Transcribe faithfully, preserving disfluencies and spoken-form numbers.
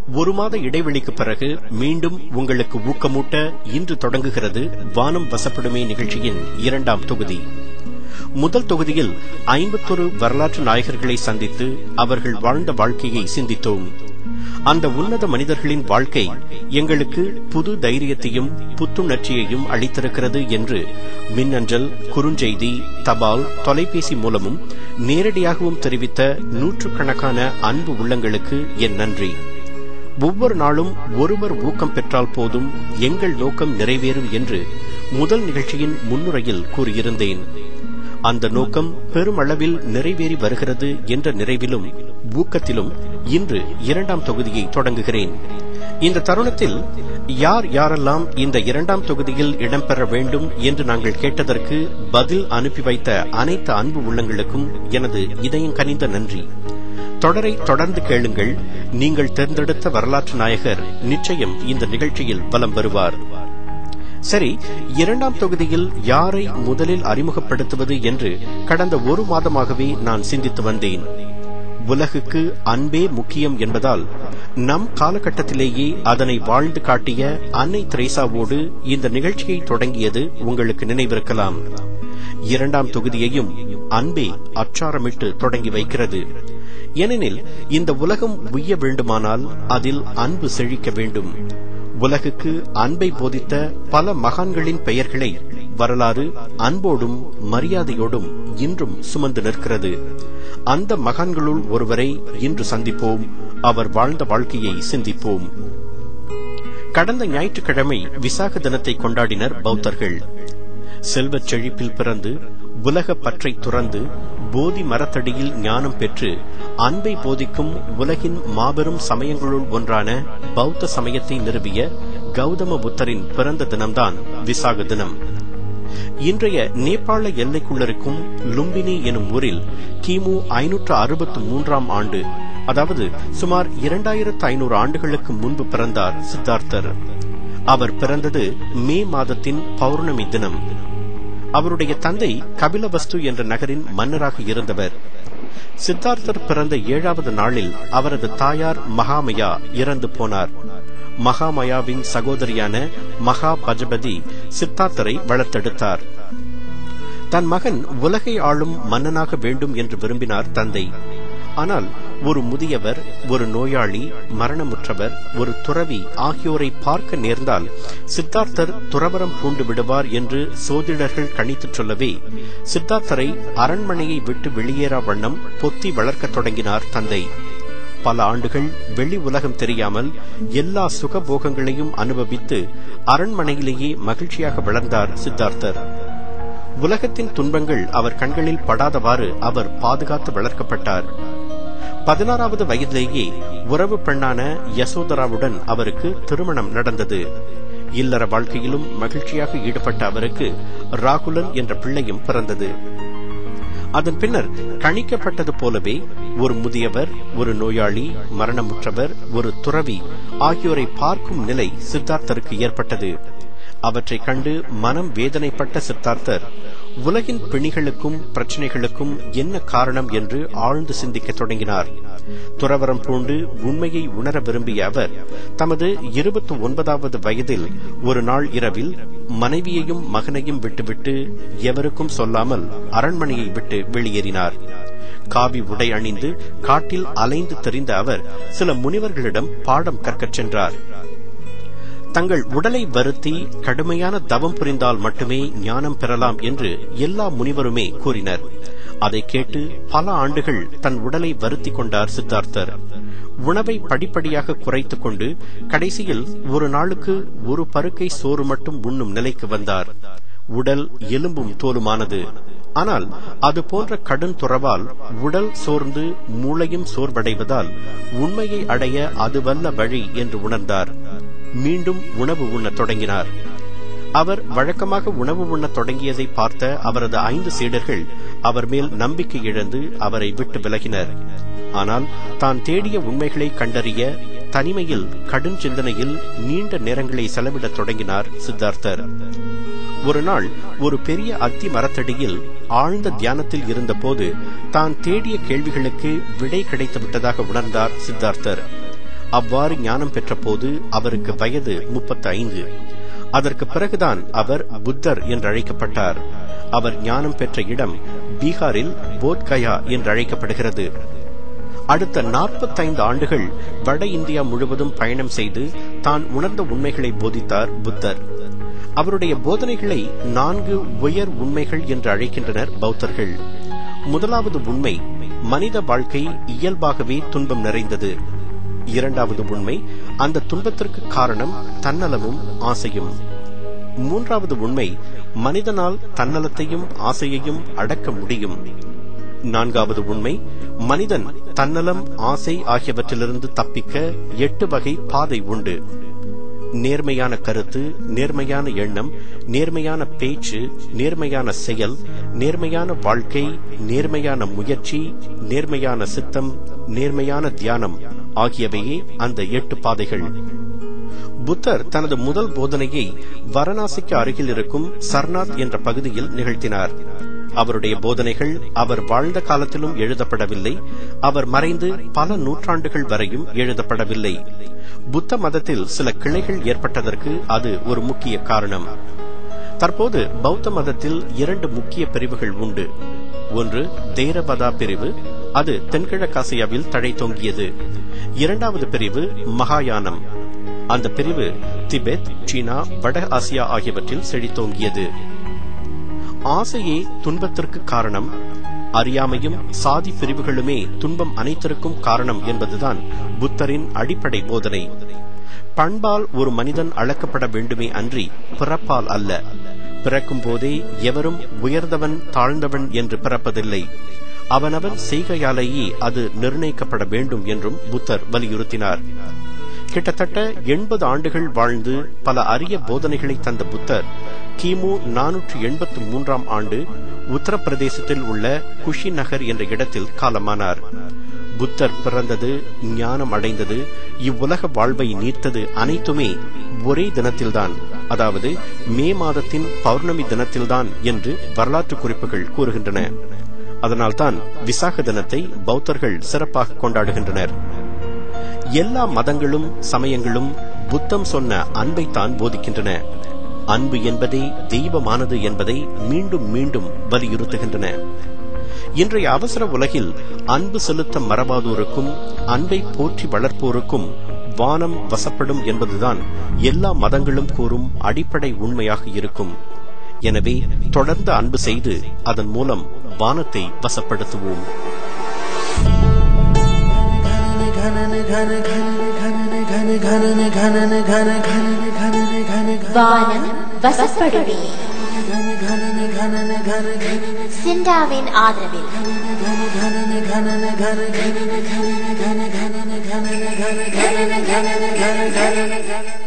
ஒரு மாத இடைவெளிக்கு பிறகு மீண்டும் உங்களுக்கு ஊக்கமூட்ட இன்று தொடங்குகிறது வானம் வசப்படுமே நிகழ்ச்சியின் இரண்டாம் தொகுதி. முதல் தொகுதியில் ஐம்பத்தொரு வரலாற்று நாயகர்களை சந்தித்து அவர்கள் வாழ்ந்த வாழ்க்கையை சிந்தித்தோம். அந்த உன்னத மனிதர்களின் வாழ்க்கை எங்களுக்கு புது தைரியத்தையும் புத்துணர்ச்சியையும் அளித்திருக்கிறது என்று மின்னஞ்சல், குறுஞ்செய்தி, தபால், தொலைபேசி மூலமும் நேரடியாகவும் தெரிவித்த நூற்றுக்கணக்கான அன்பு உள்ளங்களுக்கு என் நன்றி. ஒவ்வொரு நாளும் ஒருவர் ஊக்கம் பெற்றால் போதும், எங்கள் நோக்கம் நிறைவேறும் என்று முதல் நிகழ்ச்சியின் முன்னுரையில் கூறியிருந்தேன். அந்த நோக்கம் பெருமளவில் நிறைவேறி வருகிறது என்ற நிறைவிலும் ஊக்கத்திலும் இன்று இரண்டாம் தொகுதியை தொடங்குகிறேன். இந்த தருணத்தில் யார் யாரெல்லாம் இந்த இரண்டாம் தொகுதியில் இடம்பெற வேண்டும் என்று நாங்கள் கேட்டதற்கு பதில் அனுப்பி வைத்த அனைத்து அன்பு உள்ளங்களுக்கும் எனது இதயம் கனிந்த நன்றி. தொடரை தொடர்ந்து கேளுங்கள். நீங்கள் தேர்ந்தெடுத்த வரலாற்று நாயகர் நிச்சயம் இந்த நிகழ்ச்சியில் வலம் வருவார். சரி, இரண்டாம் தொகுதியில் யாரை முதலில் அறிமுகப்படுத்துவது என்று கடந்த ஒரு மாதமாகவே நான் சிந்தித்து வந்தேன். உலகுக்கு அன்பே முக்கியம் என்பதால் நம் காலகட்டத்திலேயே அதனை வாழ்ந்து காட்டிய அன்னை தெரேசாவோடு இந்த நிகழ்ச்சியை தொடங்கியது உங்களுக்கு நினைவிருக்கலாம். இரண்டாம் தொகுதியையும் அன்பே அச்சாரமிட்டு தொடங்கி வைக்கிறது. ஏனெனில் இந்த உலகம் உய்ய வேண்டுமானால் அதில் அன்பு செழிக்க வேண்டும். உலகுக்கு அன்பை போதித்த பல மகான்களின் பெயர்களை வரலாறு அன்போடும் மரியாதையோடும் இன்றும் சுமந்து நிற்கிறது. அந்த மகான்களுள் ஒருவரை இன்று சந்திப்போம். அவர் வாழ்ந்த வாழ்க்கையை சிந்திப்போம். கடந்த ஞாயிற்றுக்கிழமை விசாக தினத்தை கொண்டாடினர் பௌத்தர்கள். செல்வச் செழிப்பில் பிறந்து உலக பற்றை துறந்து போதி மரத்தடியில் ஞானம் பெற்று அன்பை போதிக்கும் உலகின் மாபெரும் சமயங்களுள் ஒன்றான பௌத்த சமயத்தை நிறுவிய கௌதம புத்தரின் பிறந்த தினம்தான் விசாக தினம். இன்றைய நேபாள எல்லைக்குள்ளிருக்கும் லும்பினி எனும் ஊரில் கிமு ஐநூற்று அறுபத்து மூன்றாம் ஆண்டு, அதாவது சுமார் இரண்டாயிரத்து ஐநூறு ஆண்டுகளுக்கு முன்பு பிறந்தார் சித்தார்த்தர். அவர் பிறந்தது மே மாதத்தின் பௌர்ணமி தினம். அவருடைய தந்தை கபிலவஸ்து என்ற நகரின் மன்னராக இருந்தவர். சித்தார்த்தர் பிறந்த ஏழாவது நாளில் அவரது தாயார் மகாமயா இறந்து போனார். மகாமயாவின் சகோதரியான மகா பஜபதி சித்தார்த்தரை வளர்த்தெடுத்தார். தன் மகன் உலகை ஆளும் மன்னனாக வேண்டும் என்று விரும்பினார் தந்தை. ஆனால் ஒரு முதியவர், ஒரு நோயாளி, மரணமுற்றவர், ஒரு துறவி ஆகியோரை பார்க்க நேர்ந்தால் சித்தார்த்தர் துறவரம் பூண்டு விடுவார் என்று சோதிடர்கள் கணித்து சொல்லவே சித்தார்த்தரை அரண்மனையை விட்டு வெளியேறா வண்ணம் பொத்தி வளர்க்க தொடங்கினார் தந்தை. பல ஆண்டுகள் வெளி உலகம் தெரியாமல் எல்லா சுகபோகங்களையும் அனுபவித்து அரண்மனையிலேயே மகிழ்ச்சியாக வளர்ந்தார் சித்தார்த்தர். உலகத்தின் துன்பங்கள் அவர் கண்களில் படாதவாறு அவர் பாதுகாத்து வளர்க்கப்பட்டார். பதினாறாவது வயதிலேயே உறவு பெண்ணான யசோதராவுடன் அவருக்கு திருமணம் நடந்தது. இல்லற வாழ்க்கையிலும் மகிழ்ச்சியாக ஈடுபட்ட அவருக்கு ராகுலன் என்ற பிள்ளையும் பிறந்தது. அதன் பின்னர் கணிக்கப்பட்டது போலவே ஒரு முதியவர், ஒரு நோயாளி, மரணமுற்றவர், ஒரு துறவி ஆகியோரை பார்க்கும் நிலை சித்தார்த்தருக்கு ஏற்பட்டது. அவற்றை கண்டு மனம் வேதனைப்பட்ட சித்தார்த்தர் உலகின் பிணிகளுக்கும் பிரச்சனைகளுக்கும் என்ன காரணம் என்று ஆழ்ந்து சிந்திக்க தொடங்கினார். துறவரம் பூண்டு உண்மையை உணர விரும்பிய அவர் தமது இருபத்தி ஒன்பதாவது வயதில் ஒரு நாள் இரவில் மனைவியையும் மகனையும் விட்டுவிட்டு எவருக்கும் சொல்லாமல் அரண்மனையை விட்டு வெளியேறினார். காவி உடை அணிந்து காட்டில் அலைந்து தெரிந்த அவர் சில முனிவர்களிடம் பாடம் கற்கச் சென்றார். தங்கள் உடலை வருத்தி கடுமையான தவம் புரிந்தால் மட்டுமே ஞானம் பெறலாம் என்று எல்லா முனிவருமே கூறினர். அதை கேட்டு பல ஆண்டுகள் தன் உடலை வருத்தி கொண்டார் சித்தார்த்தர். உணவை படிப்படியாக குறைத்துக் கொண்டு கடைசியில் ஒரு நாளுக்கு ஒரு பருக்கை சோறு மட்டும் உண்ணும் நிலைக்கு வந்தார். உடல் எலும்பும் தோலுமானது. ஆனால் அது போன்ற கடும் துறவால் உடல் சோர்ந்து மூளையும் சோர்வடைவதால் உண்மையை அடைய அதுவல்ல வழி என்று உணர்ந்தார். மீண்டும் உணவு உண்ணத் தொடங்கினார். அவர் வழக்கமாக உணவு உண்ணத் தொடங்கியதை பார்த்த அவரது ஐந்து சீடர்கள் அவர் மேல் நம்பிக்கை இழந்து அவரை விட்டு விலகினர். ஆனால் தான் தேடிய உண்மைகளை கண்டறிய தனிமையில் கடும் சிந்தனையில் நீண்ட நேரங்களை செலவிடத் தொடங்கினார் சித்தார்த்தர். ஒரு நாள் ஒரு பெரிய அத்தி மரத்தடியில் ஆழ்ந்த தியானத்தில் இருந்த போது தான் தேடிய கேள்விகளுக்கு விடை கிடைத்து விட்டதாக உணர்ந்தார் சித்தார்த்தர். அவ்வாறு ஞானம் பெற்ற போது அவருக்கு வயது முப்பத்தி ஐந்து. அதற்கு பிறகுதான் அவர் புத்தர் என்று அழைக்கப்பட்டார். அவர் ஞானம் பெற்ற இடம் பீகாரில் போத்கயா என்று அழைக்கப்படுகிறது. அடுத்த நாற்பத்தைந்து ஆண்டுகள் வட இந்தியா முழுவதும் பயணம் செய்து தான் உணர்ந்த உண்மைகளை போதித்தார் புத்தர். அவருடைய போதனைகளை நான்கு உயர் உண்மைகள் என்று அழைக்கின்றனர் பௌத்தர்கள். முதலாவது உண்மை, மனித வாழ்க்கை இயல்பாகவே துன்பம் நிறைந்தது. இரண்டாவது உண்மை, அந்த துன்பத்திற்கு காரணம் தன்னலமும் ஆசையும். மூன்றாவது உண்மை, மனிதனால் தன்னலத்தையும் ஆசையையும் அடக்க முடியும். நான்காவது உண்மை, மனிதன் தன்னலம் ஆசை ஆகியவற்றிலிருந்து தப்பிக்க எட்டு வகை பாதை உண்டு. நேர்மையான கருத்து, நேர்மையான எண்ணம், நேர்மையான பேச்சு, நேர்மையான செயல், நேர்மையான வாழ்க்கை, நேர்மையான முயற்சி, நேர்மையான சித்தம், நேர்மையான தியானம் ஆகியவையே அந்த எட்டு பாதைகள். புத்தர் தனது முதல் போதனையை வாரணாசிக்கு அருகில் இருக்கும் சர்நாத் என்ற பகுதியில் நிகழ்த்தினார். அவருடைய போதனைகள் அவர் வாழ்ந்த காலத்திலும் எழுதப்படவில்லை. அவர் மறைந்து பல நூற்றாண்டுகள் வரையும் எழுதப்படவில்லை. புத்த மதத்தில் சில கிளைகள் ஏற்பட்டதற்கு அது ஒரு முக்கிய காரணம். தற்போது பௌத்த மதத்தில் இரண்டு முக்கிய பிரிவுகள் உண்டு. ஒன்று தேரவதா பிரிவு, அது தென்கிழக்காசியாவில் தழைத்தோங்கியது. இரண்டாவது பிரிவு மகாயானம். அந்த பிரிவு திபெத், சீனா, வட ஆசியா ஆகியவற்றில் செழித்தோங்கியது. ஆசையே துன்பத்திற்கு காரணம், அறியாமையும் சாதி பிரிவுகளுமே துன்பம் அனைத்திற்கும் காரணம் என்பதுதான் புத்தரின் அடிப்படை போதனை. பண்பால் ஒரு மனிதன் அளக்கப்பட வேண்டுமே அன்றி பிறப்பால் அல்ல. பிறக்கும் போதே எவரும் உயர்ந்தவன் தாழ்ந்தவன் என்று பிறப்பதில்லை. அவனவன் செய்கையாலேயே அது நிர்ணயிக்கப்பட வேண்டும் என்றும் புத்தர் வலியுறுத்தினார். கிட்டத்தட்ட எண்பது ஆண்டுகள் வாழ்ந்து பல அரிய போதனைகளை தந்த புத்தர் கிமு நானூற்று எண்பத்தி மூன்றாம் ஆண்டு உத்தரப்பிரதேசத்தில் உள்ள குஷி நகர் என்ற இடத்தில் காலமானார். புத்தர் பிறந்தது, ஞானம் அடைந்தது, இவ்வுலக வாழ்வை நீர்த்தது அனைத்துமே ஒரே தினத்தில்தான், அதாவது மே மாதத்தின் பௌர்ணமி தினத்தில்தான் என்று வரலாற்று குறிப்புகள் கூறுகின்றன. அதனால்தான் விசாக தினத்தை பௌத்தர்கள் சிறப்பாக கொண்டாடுகின்றனர். எல்லா மதங்களும் சமயங்களும் புத்தம் சொன்ன அன்பைத்தான் போதிக்கின்றன. அன்பு என்பதே தெய்வமானது என்பதை மீண்டும் மீண்டும் வலியுறுத்துகின்றன. இன்றைய அவசர உலகில் அன்பு செலுத்த மறவாதோருக்கும் அன்பை போற்றி வளர்ப்போருக்கும் வானம் வசப்படும் என்பதுதான் எல்லா மதங்களும் கூறும் அடிப்படை உண்மையாக இருக்கும். எனவே தொடர்ந்து அன்பு செய்து அதன் மூலம் வானத்தை வசப்படுத்துவோம். வானம் வசப்படுமே. சிண்டாவின் ஆதரவில்